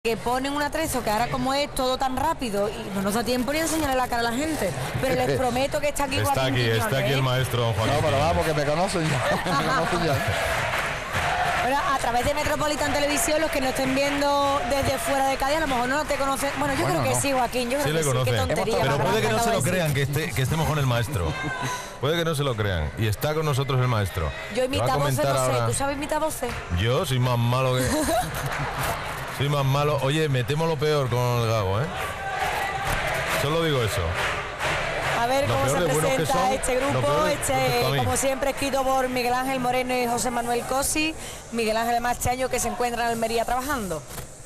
Que ponen un atrezo que ahora como es todo tan rápido y no nos da tiempo ni a enseñarle la cara a la gente, pero les prometo que está aquí está aquí el maestro don Juan. No, pero vamos, que me conocen ya. Me conocen ya. Bueno, a través de Metropolitan Televisión, los que nos estén viendo desde fuera de Cádiz, a lo mejor no te conocen. Bueno, yo creo que sí, Joaquín, yo creo que sí, qué tontería. Pero puede que no se lo crean que estemos con el maestro. Puede que no se lo crean. Y está con nosotros el maestro. Yo imita voces, no sé. ¿Tú sabes imitar voces? Yo soy más malo que... Soy más malo. Oye, me temo lo peor con el Gago, ¿eh? Solo digo eso. A ver cómo se presenta este grupo, como siempre escrito por Miguel Ángel Moreno y José Manuel Cosi. Miguel Ángel además este año que se encuentra en Almería trabajando.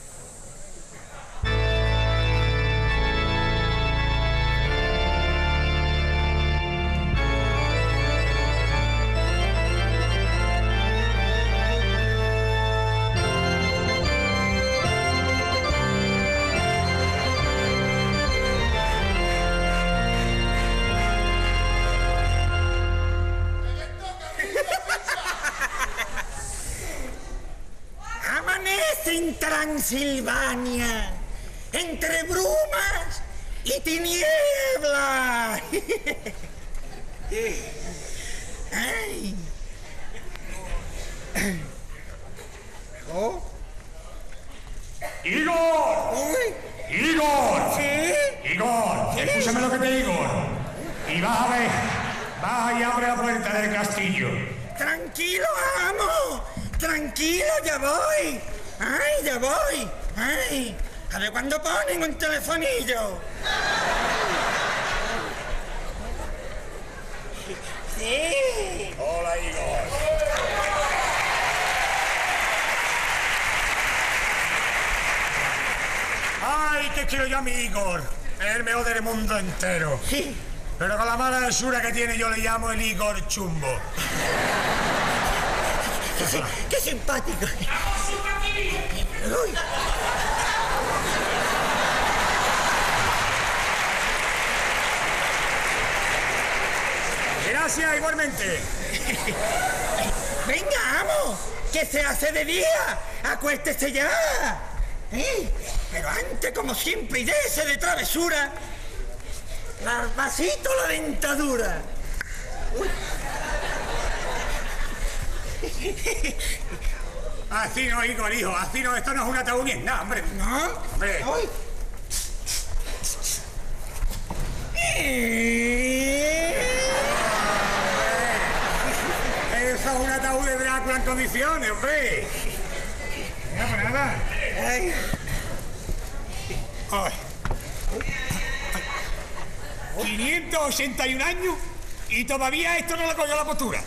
En Transilvania, entre brumas y tinieblas. Ay. ¿Oh? ¡Igor! ¿Uy? ¡Igor! ¿Sí? ¡Igor! ¿Sí? Escúchame lo que te digo. Y vas a ver, vas y abre la puerta del castillo. Tranquilo, amo. Tranquilo, ya voy. ¡Ay, ya voy! ¡Ay! A ver cuándo ponen un telefonillo. ¡Sí! Hola, Igor. ¡Ay, que quiero yo a mi Igor! Es el mejor del mundo entero. Sí. Pero con la mala hechura que tiene yo le llamo el Igor Chumbo. ¡Qué simpático! Uy. Gracias, igualmente. Venga, amo, que se hace de día. Acuéstese ya. Pero antes, como siempre, y déjese de travesura. Vasito la dentadura. Uy. Así no, Igor, hijo, así no, esto no es un ataúd bien, no, hombre. ¿No? Hombre. Uy. Eso es un ataúd de Drácula en condiciones, hombre. Mira, pues nada. Ay. Ay. 581 años y todavía esto no le cogió la postura.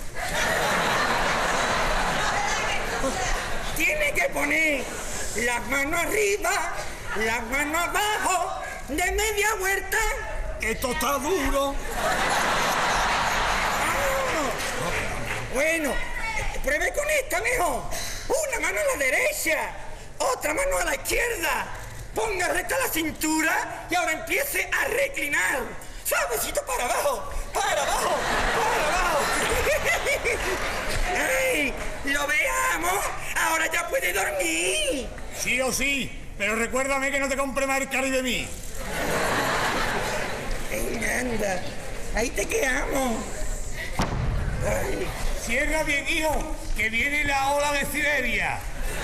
Tiene que poner las manos arriba, las manos abajo, de media vuelta. Esto está duro. Bueno, pruebe con esta mejor. Una mano a la derecha, otra mano a la izquierda. Ponga recta la cintura y ahora empiece a reclinar. Suavecito para abajo, para abajo, para abajo. ¡Ay! ¡Lo veamos! ¡Ahora ya puede dormir! Sí o sí, pero recuérdame que no te compre más el cari de mí. Venga, anda. Ahí te quedamos. Ay. Cierra bien, hijo, que viene la ola de Siberia.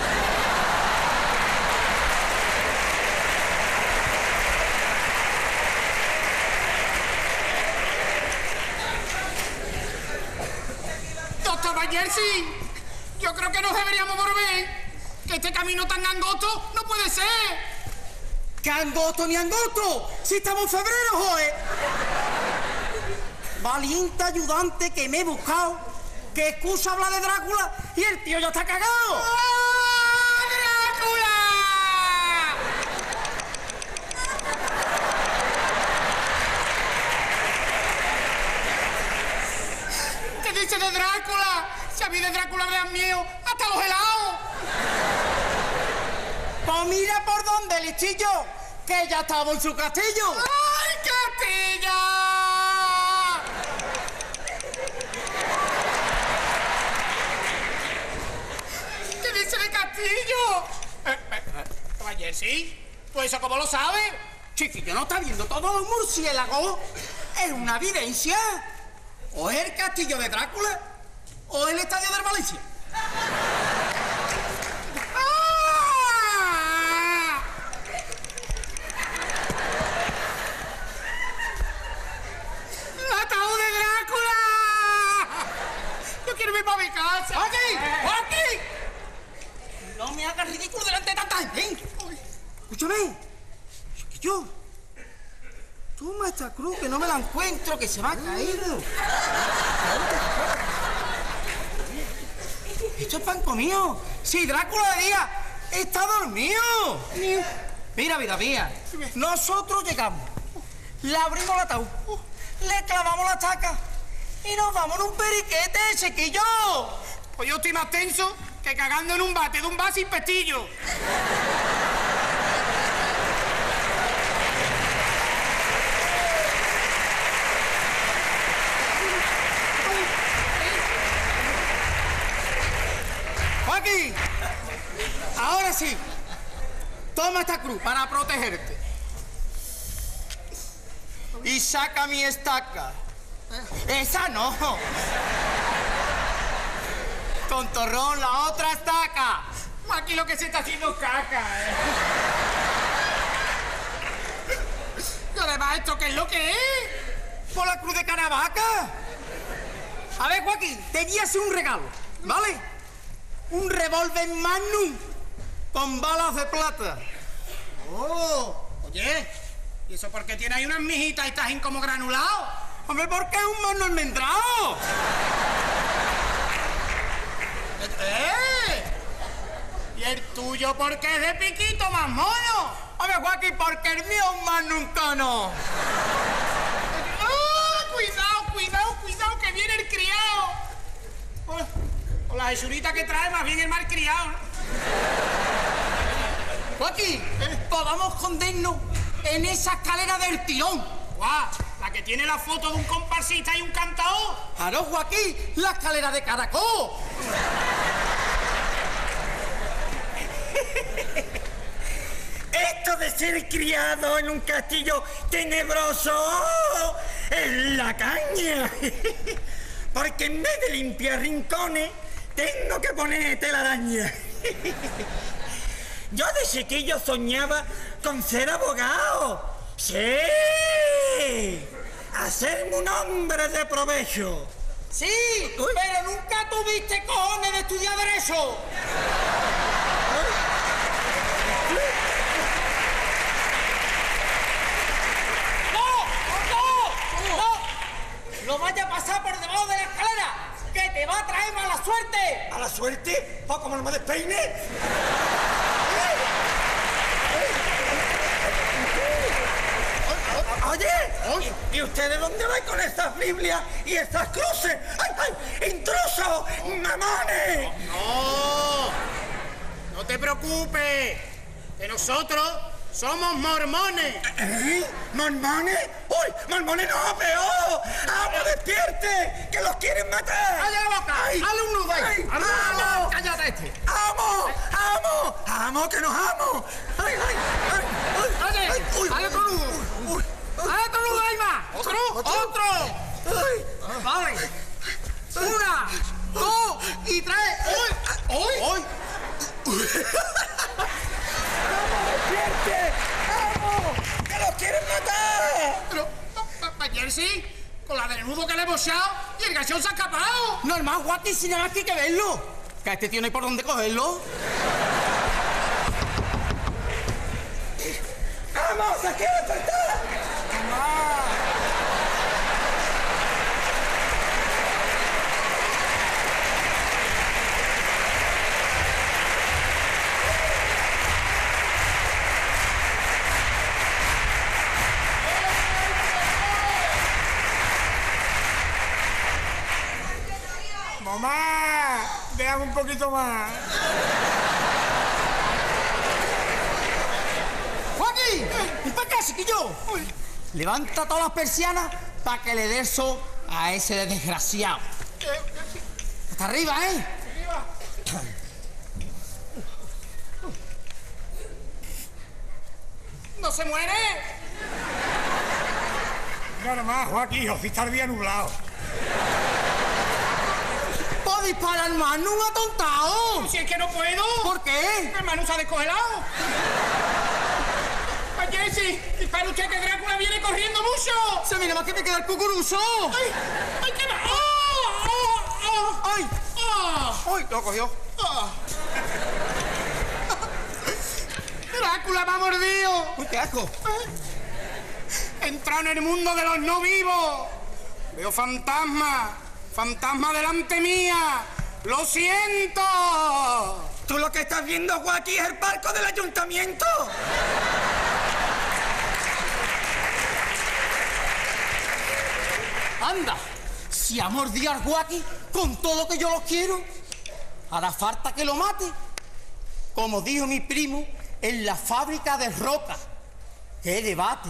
Doctor Bayersi, yo creo que nos deberíamos volver. Que este camino tan angosto no puede ser. ¿Qué angosto ni angosto? Si estamos en febrero, joder. Valiente ayudante que me he buscado. Que excusa hablar de Drácula y el tío ya está cagado. ¡Oh, Drácula! ¿Qué dice de Drácula? Si a mí de Drácula me dan miedo hasta los helados. Pues mira por dónde, listillo, que ya estamos en su castillo. ¡Ay, castillo! ¿Qué dice de castillo? Jersey, pues eso cómo lo sabes. Chiquillo, ¿no está viendo todos los murciélagos? Es una evidencia. O es el castillo de Drácula o el estadio del Valencia. ¡Ah! ¡El ataúd de Drácula! Yo quiero ir para mi casa. ¡Aquí! ¡Aquí! No me hagas ridículo delante de tanta gente. Escúchame. Chiquillo. Toma esta cruz, que no me la encuentro, que se me ha caído. Esto es pan comido. Si Drácula de día está dormido. Mira, vida mía. Nosotros llegamos, le abrimos el ataúd, le clavamos la estaca y nos vamos en un periquete, chiquillo. Pues yo estoy más tenso que cagando en un bate de un bar sin pestillo. Aquí. Ahora sí. Toma esta cruz para protegerte. Y saca mi estaca. Esa no. Tontorrón, la otra estaca. Aquí lo que se está haciendo es caca. Y además, ¿esto qué es lo que es? Por la cruz de Caravaca. A ver, Joaquín, te voy a hacer un regalo, ¿vale? Un revólver Magnum con balas de plata. Oh, oye, ¿y eso por qué tiene ahí unas mijitas y estás como granulado? Hombre, porque es un mono almendrado. ¿Y el tuyo por qué es de piquito más mono? Hombre, Joaquín, porque el mío es un Magnum Tono. Cuidado, que viene el criado. O la jesurita que trae, más bien el malcriado. Joaquín, pues vamos a escondernos en esa escalera del tirón. ¡Guau! La que tiene la foto de un comparsista y un cantador. ¡Claro, Joaquín! ¡La escalera de caracol! Esto de ser criado en un castillo tenebroso es la caña. Porque en vez de limpiar rincones, tengo que poner telaraña. Yo de chiquillo soñaba con ser abogado. ¡Sí! Hacerme un hombre de provecho. Sí, pero nunca tuviste cojones de estudiar derecho. ¡No! ¡No vaya a pasar por debajo de la escalera! ¡Que te va a traer mala suerte! ¿A la suerte? ¿O como no me despeine? Oye, ¿y ustedes dónde van con estas Biblias y estas cruces? ¡Ay! ¡Intrusos! ¡Mamones! No te preocupes, que nosotros somos mormones. ¿Mormones? ¡Uy! ¡Mormones no, peor! ¡Amo, despierte! ¡Que los quieren matar! ¡Calla la boca! ¡Hale un nudo ahí! ¡Amo! ¡Cállate este! ¡Amo! ¡Que nos amo! ¡Ay! ¡Oye! ¡Hale otro nudo! ¡Hale otro nudo ahí más! ¡Otro! Vale. 1, 2 y 3. ¡Uy! ¡Despierte! ¡Amo! ¡Que los quieren matar! Pero, Jersey, con la del nudo que le hemos echado y el gachón se ha escapado. Normal, Joaquín, si nada más que hay que verlo. Que a este tío no hay por dónde cogerlo. ¡Vamos! ¡Se quiere despertar! Mamá, déjame un poquito más. ¡Joaquín! ¡Y para acá, chiquillo! Levanta todas las persianas para que le dé eso a ese desgraciado. Hasta arriba, ¿eh? se muere. Nada más, Joaquín, o si está el día nublado. ¡Puedo disparar, Manu, atontado! Si es que no puedo. ¿Por qué? El Manu se ha descongelado. Jessy, dispara usted que Drácula viene corriendo mucho. Se mira más que me queda el cucuruso. ¡Ay! ¡Ay, qué va! ¡Oh! ¡Oh! ¡Oh! ¡Ay! ¡Oh! ¡Ay! Lo cogió. ¡Oh! ¡Drácula me ha mordido! ¡Uy, qué asco! He entrado en el mundo de los no vivos. Veo fantasmas. Fantasmas delante mía. ¡Lo siento! ¿Tú lo que estás viendo, Joaquín, es el palco del ayuntamiento? Anda, si ha mordido al Joaquín con todo lo que yo lo quiero, hará falta que lo mate. Como dijo mi primo, en la fábrica de roca. ¡Qué debate!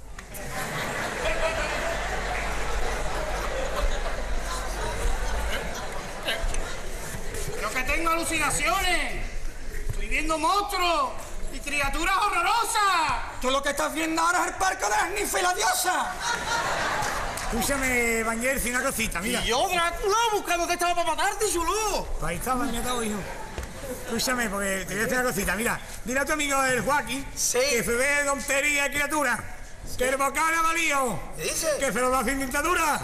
Creo que tengo alucinaciones. Estoy viendo monstruos y criaturas horrorosas. Tú lo que estás viendo ahora es el palco de las ninfas y la diosa. Escúchame, Bañerzi, una cosita, mira. Y yo, Drácula, buscando que estaba para matarte, chulo. Ahí está, bañado, hijo. Escúchame, porque te voy a decir una cosita. Mira, dile a tu amigo el Joaquín que se ve de tontería y criatura. Que el bocado ha valido. ¿Qué dice? Que se lo va sin dictadura.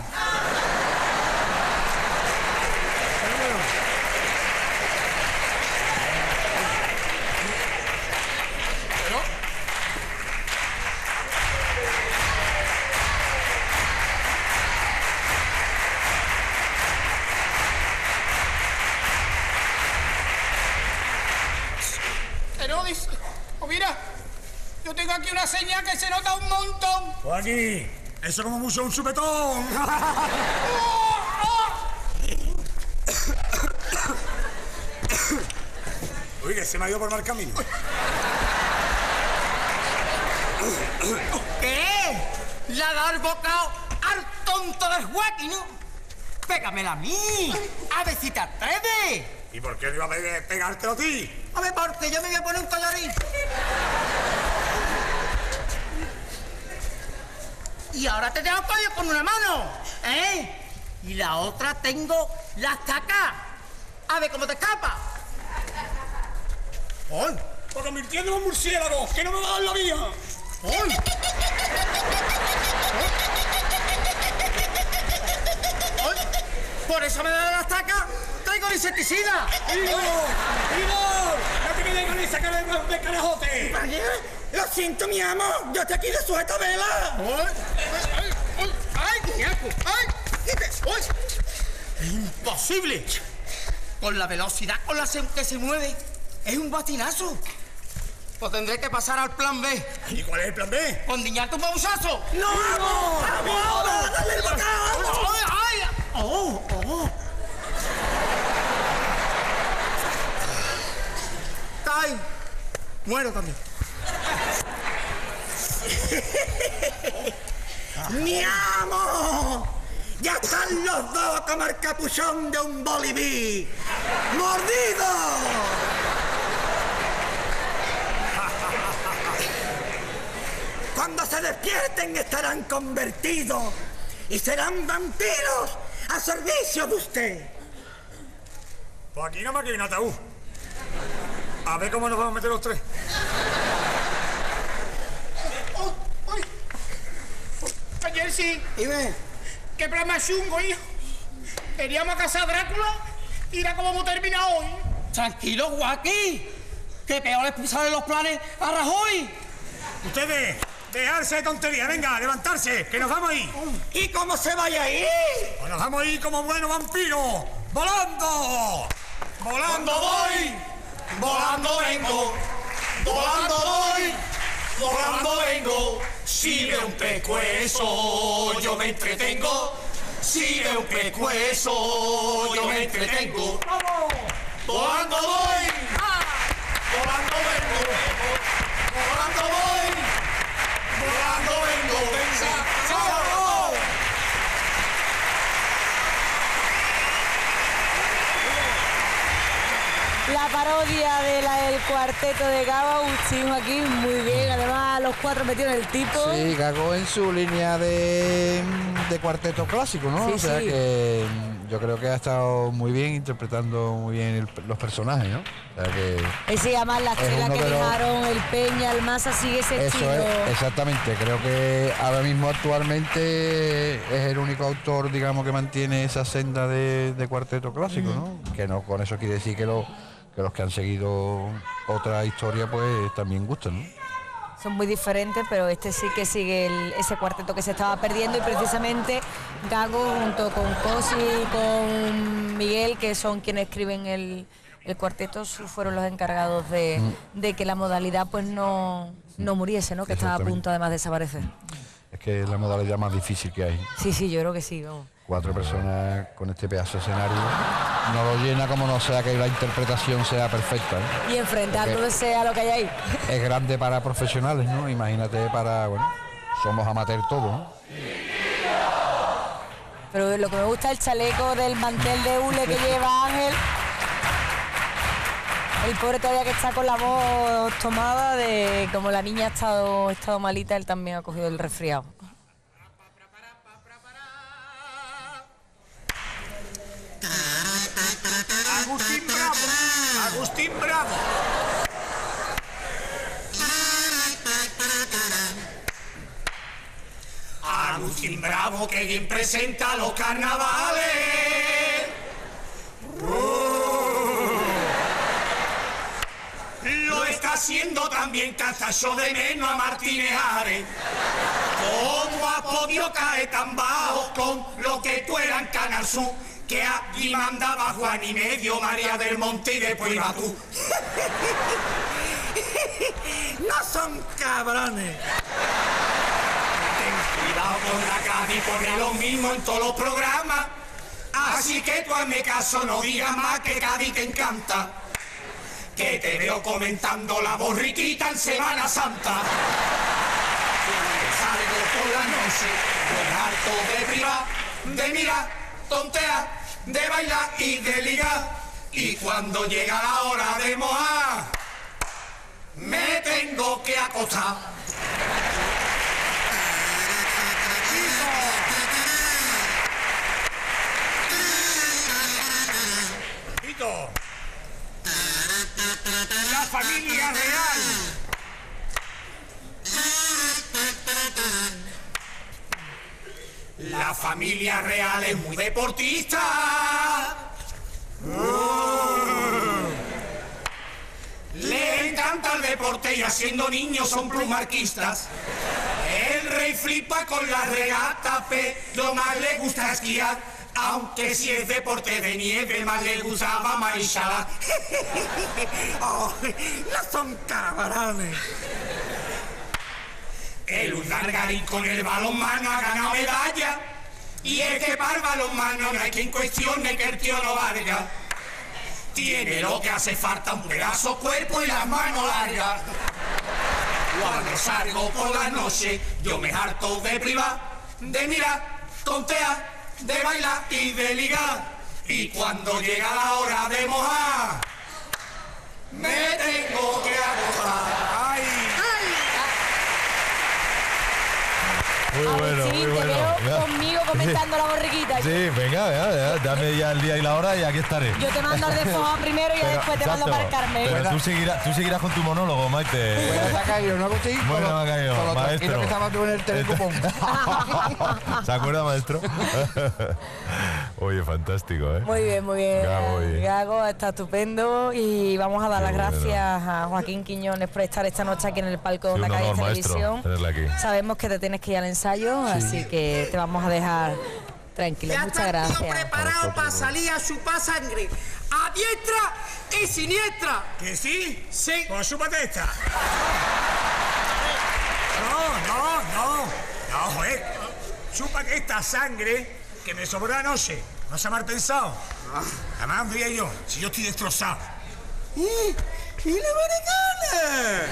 Herodis, oh, mira, yo tengo aquí una señal que se nota un montón. Joaquín, eso como mucho un chupetón. Uy, que se me ha ido por mal camino. ¿Qué? ¿La da el bocado al tonto del Joaquín, no? Pégamela a mí, a ver si te atreves. ¿Y por qué no iba a pegártelo a ti? A ver, porque yo me voy a poner un collarín. Y ahora te tengo collar con una mano, ¿eh? Y la otra tengo la estaca. A ver cómo te escapa. ¡Ay! ¡Por convirtiéndome en murciélago! ¡Que no me va a dar la vía! ¡Ay! ¡Ay! Por eso me da la estaca. ¡Traigo el insecticida! ¡Igor! ¡Igor! ¡No te quedes con esa cara de carajote! Lo siento, mi amo. Yo estoy aquí de sujeta vela. ¡Ay! ¡Qué asco! ¡Ay! ¡Ay! ¡Es imposible! Con la velocidad con la que se mueve, es un batinazo. Pues tendré que pasar al plan B. ¿Y cuál es el plan B? ¡Condiñarte un babuchazo! ¡No, vamos! ¡Vamos ahora! ¡Dale el bocado! ¡Ay, ay! ¡Oh, oh! ¡Ay! Muero también. ¡Mi amo! ¡Ya están los dos como el capuchón de un boliví! ¡Mordido! Cuando se despierten estarán convertidos y serán vampiros a servicio de usted. Pues aquí nada más que hay un ataúd. A ver cómo nos vamos a meter los tres. Ayer sí. Dime. ¿Qué plan más chungo, hijo? Queríamos a cazar a Drácula y era como hemos terminado hoy. Tranquilo, Joaquín. Que peor es pisarle los planes a Rajoy. Ustedes, dejarse de tontería. Venga, levantarse, que nos vamos a ir. ¿Y cómo se vaya a ir? Pues nos vamos a ir como buenos vampiros. ¡Volando! ¡Volando voy! Volando vengo, volando voy, volando vengo. Si veo un pescuezo, yo me entretengo. Si veo un pescuezo, yo me entretengo. Volando voy, volando vengo, volando voy, volando vengo. ¡Chao! La parodia del cuarteto de Gaba, Agustín aquí, muy bien. Además, los 4 metidos en el tipo. Sí, Gago en su línea de cuarteto clásico, ¿no? Sí, o sea sí. que yo creo que ha estado muy bien interpretando muy bien los personajes, ¿no? O sea que Sí, además la estrella uno que de los- dejaron, el Peña, el Masa, sigue ese eso estilo. es, exactamente. Creo que ahora mismo actualmente es el único autor, digamos, que mantiene esa senda de cuarteto clásico, ¿no? Que no con eso quiere decir que los que han seguido otra historia, pues también gustan, ¿no? Son muy diferentes, pero este sí que sigue ese cuarteto que se estaba perdiendo y precisamente Gago junto con Cosi y con Miguel, que son quienes escriben el cuarteto, fueron los encargados de que la modalidad pues no muriese, ¿no? Que estaba a punto además de desaparecer. Es que es la modalidad más difícil que hay. Sí, yo creo que sí, vamos. 4 personas con este pedazo de escenario no lo llena como no sea que la interpretación sea perfecta, ¿no? Y enfrentándose a lo que hay ahí. Es grande para profesionales, ¿no? Imagínate para, bueno, somos amateurs todos, ¿no? Pero lo que me gusta es el chaleco del mantel de hule que lleva Ángel. El pobre todavía que está con la voz tomada, de como la niña ha estado malita, él también ha cogido el resfriado. Agustín Bravo. Agustín Bravo. Agustín Bravo, que bien presenta los carnavales. Lo está haciendo también que hasta yo de menos a Martínez Ares. ¿Cómo ha podido caer tan bajo con lo que tú eras en Canal Sur? Que aquí mandaba Juan y medio, María del Monte y después iba tú. No son cabrones. Ten cuidado con la Cádiz, pone lo mismo en todos los programas. Así que tú hazme caso, no digas más que Cádiz te encanta. Que te veo comentando la borriquita en Semana Santa. Salgo por la noche, con harto de privar, de mirar, tontear, de bailar y de ligar. Y cuando llega la hora de mojar, me tengo que acostar. Tito. La familia real. La familia real es muy deportista. Le encanta el deporte y siendo niños son plumarquistas. El rey flipa con la regata, pero más le gusta esquiar. Aunque si es deporte de nieve, más le gustaba maichala. Oh, no son cabrones. El Urdangarín con el balonmano ha ganado medalla. Y es que para el balonmano no hay quien cuestione que el tío no valga. Tiene lo que hace falta, un pedazo cuerpo y las manos largas. Cuando salgo por la noche, yo me harto de privar, de mirar, tontear, de bailar y de ligar. Y cuando llega la hora de mojar, me tengo que acostar. Ay. Muy bueno, Sí, muy te bueno. veo conmigo comentando la borriquita. Sí, venga, dame ya el día y la hora y aquí estaré. Yo te mando al desfojado primero y Pero, después te mando exacto. para el Carmen. Pero tú seguirás con tu monólogo, Maite. Bueno, te ha caído, ¿no, Agustín? Bueno, me ha caído, con lo tranquilo maestro. que estaba tú en el telecupón. ¿Se acuerda, maestro? Oye, fantástico, ¿eh? Muy bien, muy bien. Gago, oye. Gago está estupendo y vamos a dar Qué las bueno. gracias a Joaquín Quiñones por estar esta noche aquí en el palco de Sí, Onda un Cádiz honor, maestro, Televisión. tenerla aquí. Sabemos que te tienes que ir al ensayo, así que te vamos a dejar tranquilo. Ya Muchas está el tío gracias. preparado para salir a chupar sangre. A diestra y siniestra. ¿Que sí? Sí. Pues súpate esta. No, joder. Chúpate esta sangre que me sobró anoche. No se me ha pensado. Además, diría yo, si yo estoy destrozado. ¡Y la americana!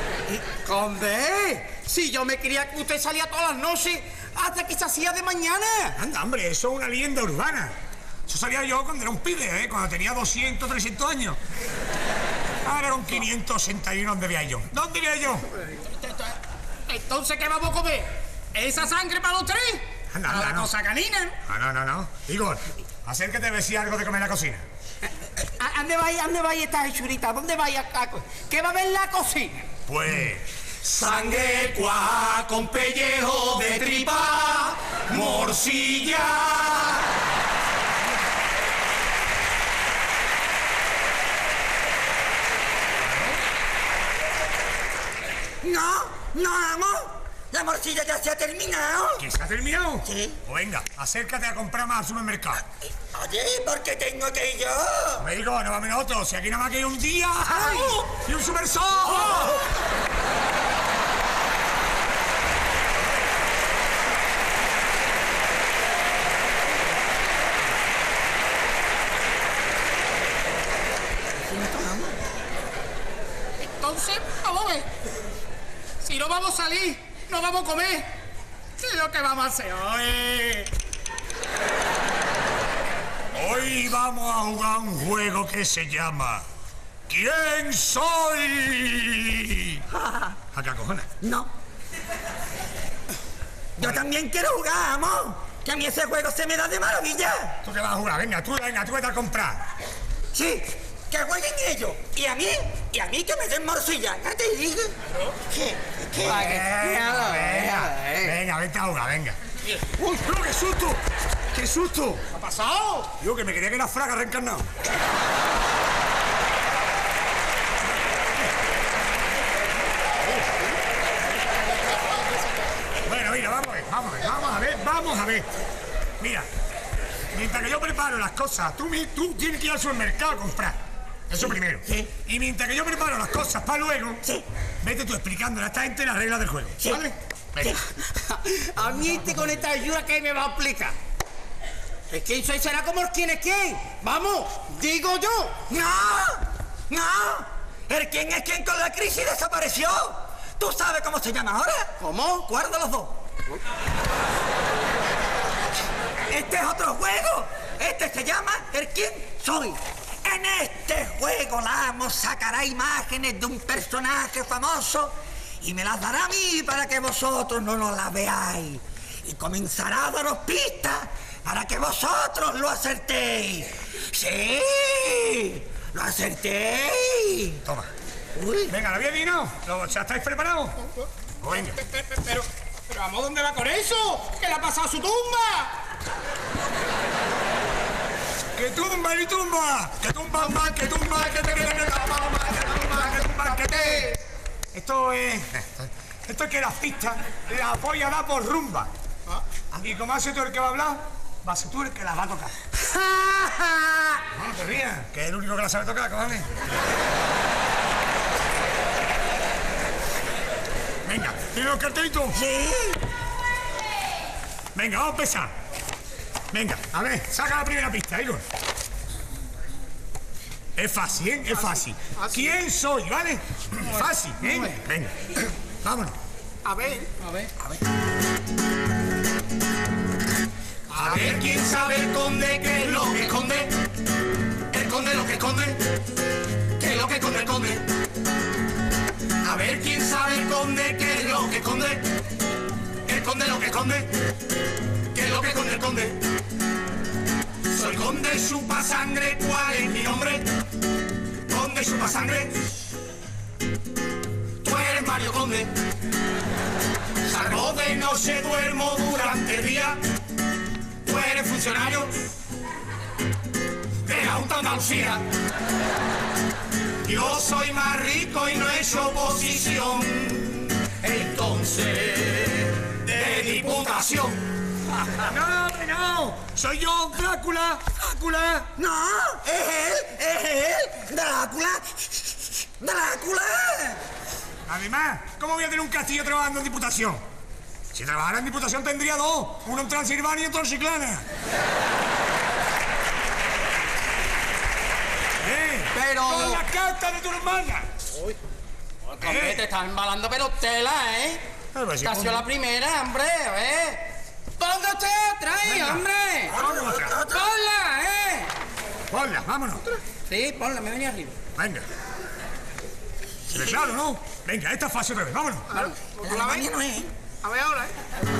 Conde, si yo me quería que usted salía todas las noches hasta que se hacía de mañana. Anda, hombre, eso es una leyenda urbana. Eso salía yo cuando era un pibe, ¿eh? Cuando tenía 200, 300 años. Ahora era un 561, ¿dónde vivía yo? ¿Dónde vivía yo? Entonces, ¿qué vamos a comer? ¿Esa sangre para los tres? Anda, ¿A la no. cosa canina? No. Igor, acércate a ver si hay algo de comer en la cocina. ¿Dónde vais esta hechurita? ¿Dónde vais ¿Qué va a haber en la cocina? Pues... Sangre cuá con pellejo de tripa, morcilla. No, amor. La morcilla ya se ha terminado. ¿Que se ha terminado? Sí. Pues venga, acércate a comprar más al supermercado. Oye, ¿por qué tengo que ir yo? Me digo, no vamos nosotros, si aquí nada más que hay un día y un supersol. Entonces, vamos a ver. Si no vamos a salir, no vamos a comer. ¿Qué es lo que vamos a hacer hoy? Hoy vamos a jugar un juego que se llama ¿Quién soy? ¿A qué acojonas? No. Yo también quiero jugar, amor. Que a mí ese juego se me da de maravilla. ¿Tú qué vas a jugar? Venga, tú vete a comprar. Sí, que jueguen ellos. Y a mí que me den morcilla. ¿Ya te digo? ¿Qué? Venga, vete a jugar, venga. ¡Uy, pero qué susto! ¡Qué susto! ¿Qué ha pasado? Yo que me quería que era Fraga reencarnado. Bueno, mira, vamos a ver. Mira, mientras que yo preparo las cosas, tú tienes que ir al supermercado a comprar. Eso primero. Sí. Y mientras que yo preparo las cosas para luego, Sí. vete tú explicándole a esta gente las reglas del juego. Sí. ¿Vale? Venga. A mí con esta ayuda que me va a explicar. ¿Es quién soy? ¿Será como el quién es quién? Vamos, digo yo. ¡No! ¿El quién es quién con la crisis desapareció? ¿Tú sabes cómo se llama ahora? ¿Cómo? ¿Cuál de los dos? Este es otro juego. Este se llama el quién soy. En este juego la amo sacará imágenes de un personaje famoso y me las dará a mí para que vosotros no nos las veáis. Y comenzará a daros pistas para que vosotros lo acertéis. ¡Sí! ¡Lo acertéis! Toma. Uy. Venga, ¿lo habéis adivinado? ¿Ya estáis preparados? Pues venga. Pero vamos, ¿dónde va con eso? ¿Qué le ha pasado a su tumba? ¡Que tumba y tumba! ¡Que tumba más, que tumba, que te viene, que tumba, que te! Esto es que las pistas la voy a dar por rumba. Y como has sido tú el que va a hablar, va a ser tú el que las va a tocar. No te rías, que es el único que la sabe tocar, cojones. Venga, ¿tienes los cartelitos? Sí. Venga, vamos a empezar. Venga, a ver, saca la primera pista, Igor. Es fácil, ¿eh? Es fácil. ¿Quién soy, vale? Fácil, ¿eh? Venga, vámonos. A ver. A ver quién sabe el conde qué es lo que esconde. El conde lo que esconde. ¿Qué es lo que esconde el conde? A ver quién sabe el conde qué es lo que esconde. El conde lo que esconde. ¿Qué es lo que esconde el conde? Soy conde chupa sangre, ¿cuál es mi nombre? Conde chupa sangre. Tú eres Mario Conde. Salgo de noche, duermo durante el día. Tú eres funcionario de la Junta de Andalucía. Yo soy más rico y no he hecho oposición. Entonces, de diputación. No, soy yo, Drácula. No, es él. Drácula. Además, ¿cómo voy a tener un castillo trabajando en diputación? Si trabajara en diputación tendría dos, uno en Transilvania y otro en Chiclana. Pero... Con la carta de tu hermana. Hombre, te estás embalando pero tela, ¿eh? Pues sí, Esta ha sido la primera, hombre, a ver. ¡Ponga usted otra ahí, Venga. hombre! Ponga otra. ¡Ponla, Ponla, vámonos. Sí, ponla, me venía arriba. Venga. Pero claro, ¿no? Venga, esta fase otra vez, vámonos. Claro. ¿Tú la ves? No es. A ver ahora,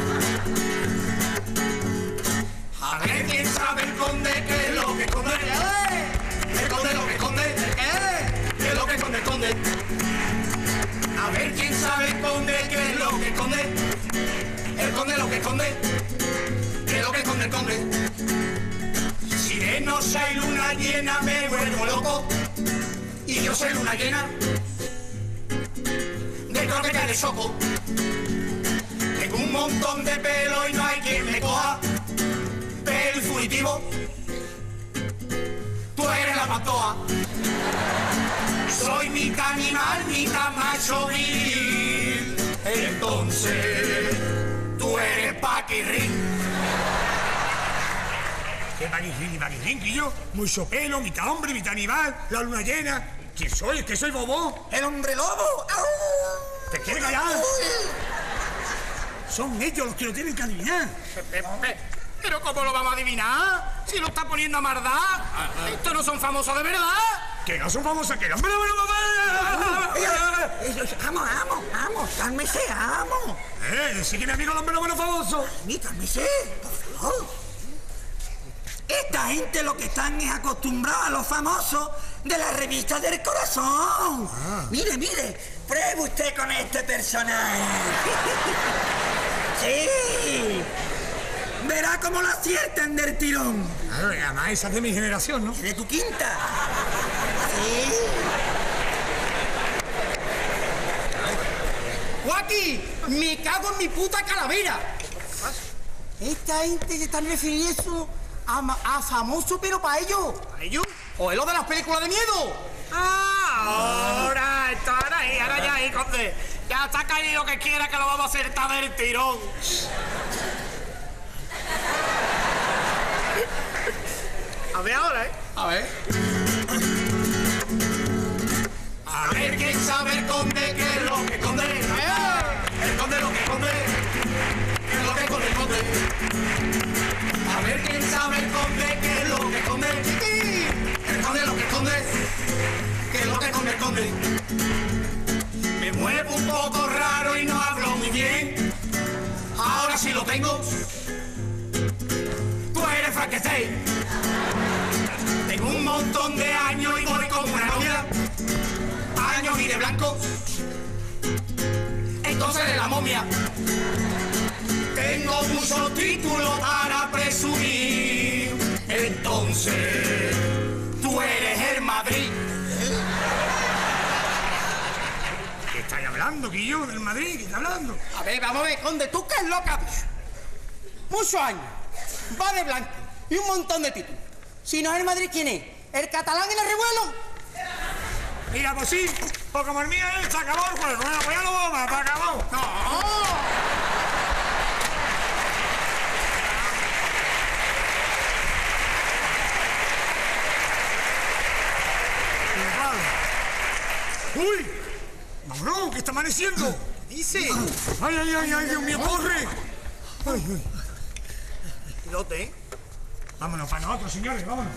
A ver quién sabe el conde qué es lo que esconde. El conde lo que esconde. ¿Qué es lo que esconde el conde? A ver quién sabe el conde qué es lo que esconde. El conde lo que esconde. ¿Qué es lo que esconde el conde? Si de noche hay luna llena me vuelvo loco. Y yo soy luna llena. De croqueta de choco. Tengo un montón de pelo y no hay quien me coja. Pelo y fugitivo. Tú eres la patoa. Soy mitad animal, mitad macho viril. Entonces, tú eres paquirrín. ¿Qué paquirrín, Quillo? Mucho pelo, mitad hombre, mitad animal, la luna llena. ¿Quién soy? ¿Es que soy Bobo? ¡El hombre lobo! ¡Au! ¿Te quieres callar? Son ellos los que lo tienen que adivinar. Pero ¿cómo lo vamos a adivinar? Si lo está poniendo a maldad. Estos no son famosos de verdad. Que no son famosos, que no. Vamos, cálmese, amo. Sí que mi amigo el hombre bueno famoso. Ni cálmese, por favor. Esta gente lo que están es acostumbrados a los famosos de la revista del corazón. Mire, pruebe usted con este personaje. Sí. Verá cómo lo aciertan del tirón. Además, esa es de mi generación, ¿no? De tu quinta. Sí. Joaquín, me cago en mi puta calavera. Esta gente se está refiriendo a famoso, pero para ellos. ¿Para ellos? ¿O es lo de las películas de miedo? Ahora ya ahí, conde. Ya está caído que quiera que lo vamos a acertar del tirón. A ver ahora, A ver. A ver quién sabe el conde qué es lo que esconde. El conde lo que esconde. ¿Qué es lo que esconde el conde? A ver quién sabe el conde qué es lo que esconde. El conde lo que esconde. ¿Qué es lo que esconde el conde? Me muevo un poco raro y no hablo muy bien. Ahora sí lo tengo. Tú eres Frankenstein. Tengo un montón de años y voy como una novia. Años y de blanco. Entonces eres la momia. Tengo muchos títulos para presumir. Entonces, tú eres el Madrid. ¿Qué estáis hablando, Quillo, del Madrid? ¿Qué estás hablando? A ver, vamos a ver, conde, ¿tú qué es lo que has dicho? Muchos años, va de blanco y un montón de títulos. Si no es el Madrid, ¿quién es? ¿El catalán en el revuelo? Mira, pues sí, pues como el mío es, se acabó el juego. Bueno, pues ya lo vamos, se acabó. ¡No! ¡Uy! ¡Vámonos, que está amaneciendo! Dice. ¡Ay, Dios mío, corre! ¡Ay! Pilote, ¿eh? Vámonos para nosotros, señores, vámonos.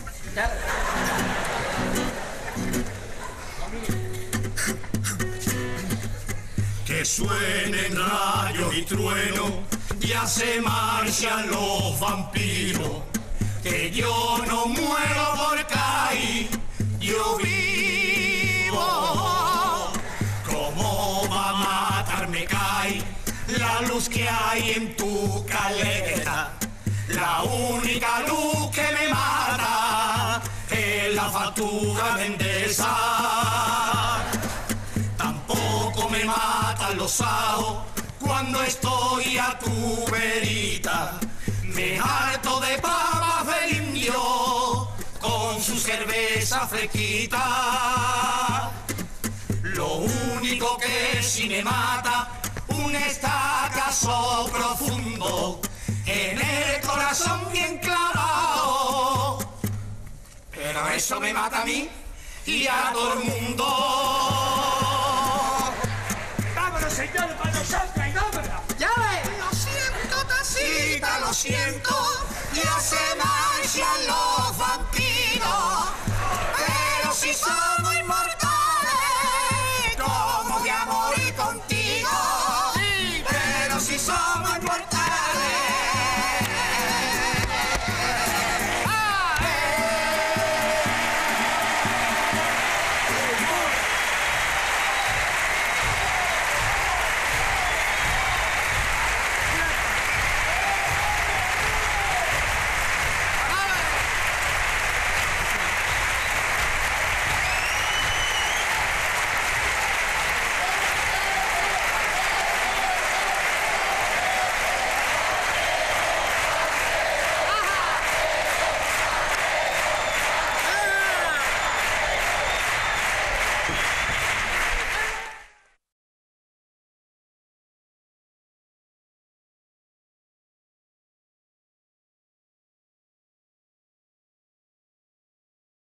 Que suenen rayos y truenos, ya se marchan los vampiros. Que yo no muero por caer, yo vivo. ¿Cómo va a matarme cae la luz que hay en tu caleta? La única luz que me mata es la factura de Endesa. Tampoco me matan los ajos cuando estoy a tu verita. Me harto de papas del indio con su cerveza fresquita. Lo único que sí me mata un estacazo profundo en el corazón bien clavado. Pero eso me mata a mí y a todo el mundo. ¡Vámonos, señores, para nosotros y vámonos! ¡Ya ves! Lo siento, tacita, lo siento. Ya se marchan los vampiros. Pero si son